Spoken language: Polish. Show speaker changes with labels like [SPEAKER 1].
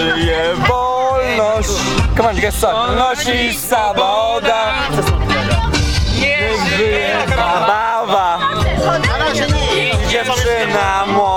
[SPEAKER 1] żyje wolność. Come on, guess what? Nosi saboda. Niech żyje zabawa. Dziewczyna młoda.